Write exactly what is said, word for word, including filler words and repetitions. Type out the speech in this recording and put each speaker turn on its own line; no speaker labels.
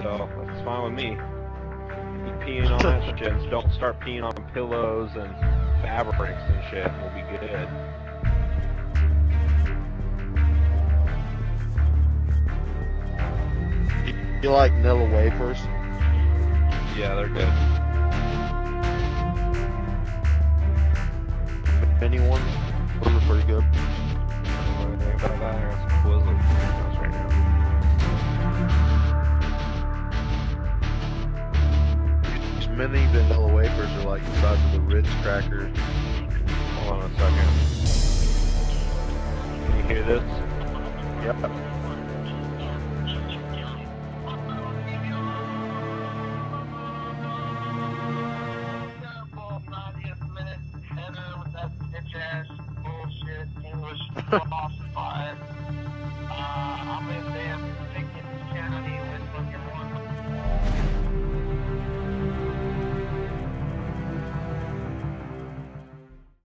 so that's fine with me. Keep peeing on that shit, and don't start peeing on pillows and fabrics and shit, and we'll be good.
You like Nilla wafers?
Yeah, they're good.
Mini ones? Those are pretty good.
I don't know anything about that. I got some Twizzlers right now.
These mini vanilla wafers are like the size of the Ritz cracker.
Hold on a second. Can you hear this?
Yep.
Bullshit, English,